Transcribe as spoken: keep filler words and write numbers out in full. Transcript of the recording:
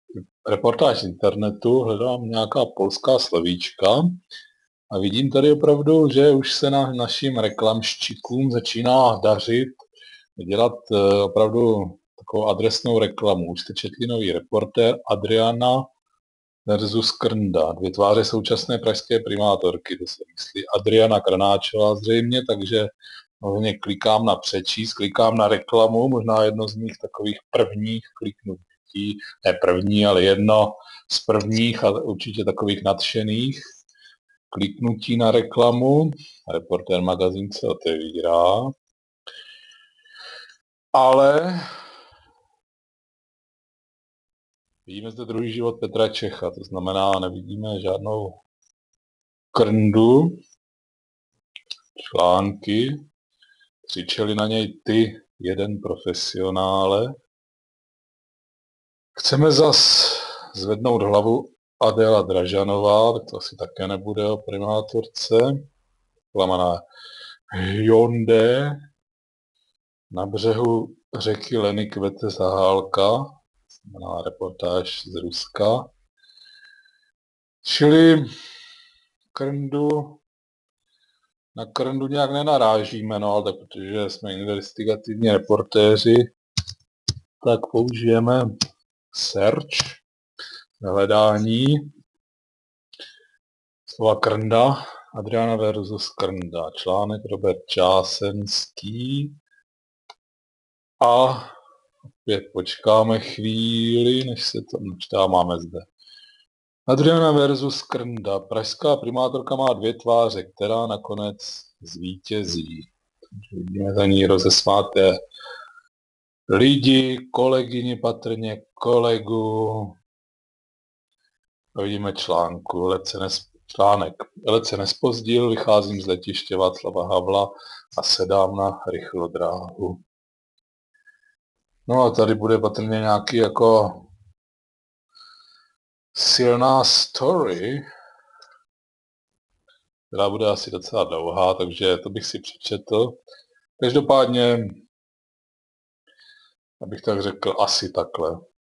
reportáž z internetu, hledám nějaká polská slovíčka a vidím tady opravdu, že už se na našim reklamščikům začíná dařit dělat opravdu takovou adresnou reklamu. Už jste četli nový Reportér, Adriana versus Krnda. Dvě tváře současné pražské primátorky, to se myslí Adriana Krnáčová zřejmě, takže hlavně klikám na přečíst, klikám na reklamu, možná jedno z mých takových prvních kliknutí, ne první, ale jedno z prvních a určitě takových nadšených kliknutí na reklamu. Reportér magazín se otevírá. Ale vidíme zde druhý život Petra Čecha, to znamená, nevidíme žádnou Krndu, články, křičeli na něj ty jeden profesionále. Chceme zas zvednout hlavu Adéla Dražanová, tak to asi také nebude o primátorce. Plamená Hyundai na břehu řeky Leny kvete zahálka, znamená reportáž z Ruska. Čili Krndu, na Krndu nějak nenarážíme, no, ale tak, protože jsme investigativní reportéři, tak použijeme search, hledání slova Krnda, Adriana versus Krnda, článek Robert Čásenský a opět počkáme chvíli, než se to načítá, máme zde. Adriana versus Krnda. Pražská primátorka má dvě tváře, která nakonec zvítězí. Vidíme za ní rozesmáté lidi, kolegyni patrně, kolegu. A vidíme článku, let se nes, článek. Let se nespozdil, vycházím z letiště Václava Havla a sedám na rychlodráhu. No a tady bude patrně nějaký jako silná story, která bude asi docela dlouhá, takže to bych si přečetl. Každopádně, abych tak řekl, asi takhle.